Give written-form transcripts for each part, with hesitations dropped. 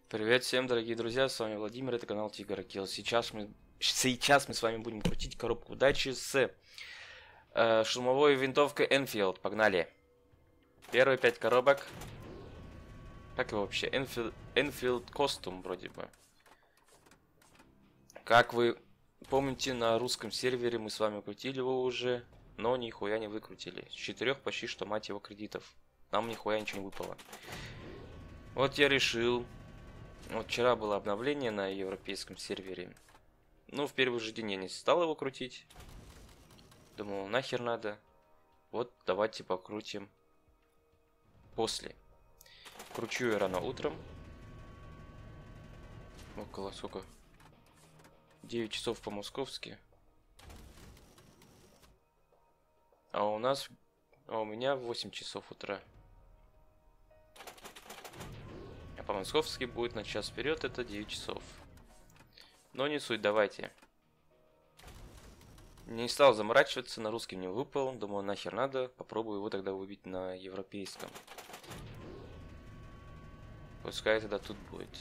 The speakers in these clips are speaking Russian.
Привет всем, дорогие друзья, с вами Владимир, это канал Тигр Килл. Сейчас мы с вами будем крутить коробку удачи с шумовой винтовкой Enfield. Погнали. Первые 5 коробок. Как его вообще? Enfield Custom вроде бы. Как вы помните, на русском сервере мы с вами крутили его уже, но нихуя не выкрутили. С 4 почти что, мать его, кредитов. Нам нихуя ничего не выпало. Вот я решил. Вот вчера было обновление на европейском сервере. Ну, в первый же день я не стал его крутить. Думал, нахер надо. Вот, давайте покрутим после. Кручу я рано утром. Около сколько? 9 часов по-московски. А у меня 8 часов утра. А по-московски будет на час вперед, это 9 часов. Но не суть, давайте. Не стал заморачиваться, на русском не выпал. Думаю, нахер надо. Попробую его тогда выбить на европейском. Пускай тогда тут будет.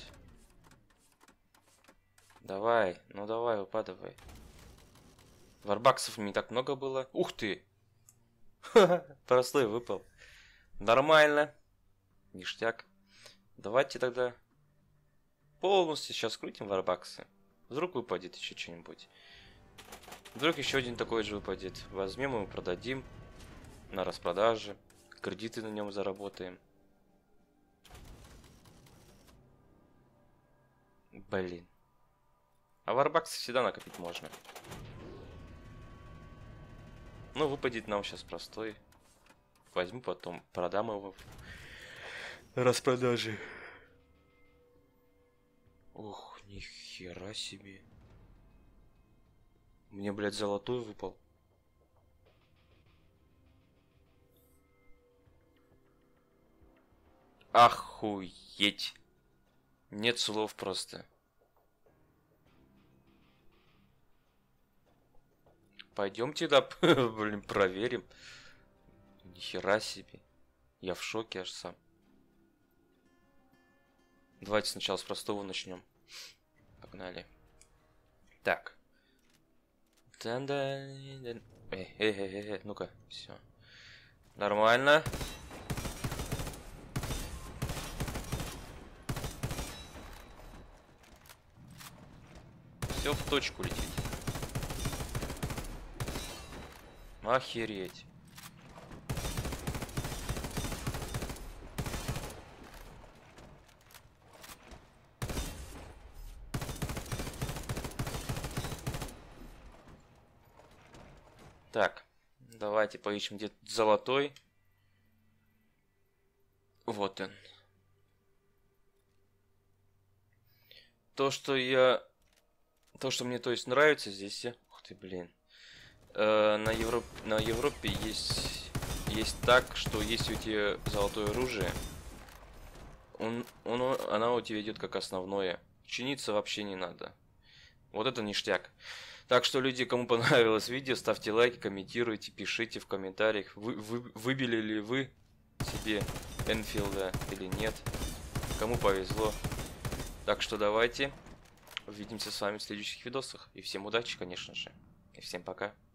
Давай, ну давай, выпадывай. Варбаксов не так много было. Ух ты! Простой выпал. Нормально. Ништяк. Давайте тогда полностью сейчас крутим варбаксы. Вдруг выпадет еще что-нибудь. Вдруг еще один такой же выпадет. Возьмем его, продадим на распродаже. Кредиты на нем заработаем. Блин. А варбаксы всегда накопить можно. Ну, выпадет нам сейчас простой. Возьму потом, продам его на распродаже. Ох, нихера себе. Мне, блядь, золотой выпал. Охуеть. Нет слов просто. Пойдемте, да, блин, проверим. Нихера себе. Я в шоке аж сам. Давайте сначала с простого начнем. Погнали. Так. Ну-ка, все. Нормально. Все в точку летит. Охереть. Так, давайте поищем где-то золотой. Вот он. То, что мне, то есть, нравится здесь. Ух ты, блин. На Европе есть так, что если у тебя золотое оружие, она у тебя идет как основное. Чиниться вообще не надо. Вот это ништяк. Так что, люди, кому понравилось видео, ставьте лайки, комментируйте, пишите в комментариях, выбили ли вы себе Энфилда или нет. Кому повезло. Так что давайте увидимся с вами в следующих видосах. И всем удачи, конечно же. И всем пока.